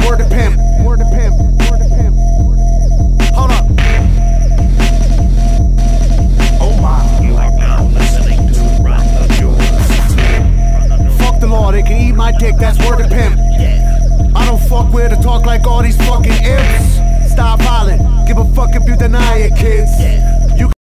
word to pimp. Word to pimp. Word to pimp. Hold up. Oh my. You are now listening to Run the Jewels. Fuck the law, they can eat my dick, that's word to pimp. I don't fuck with or talk like all these fucking imps. Stop violent, give a fuck if you deny it, kids.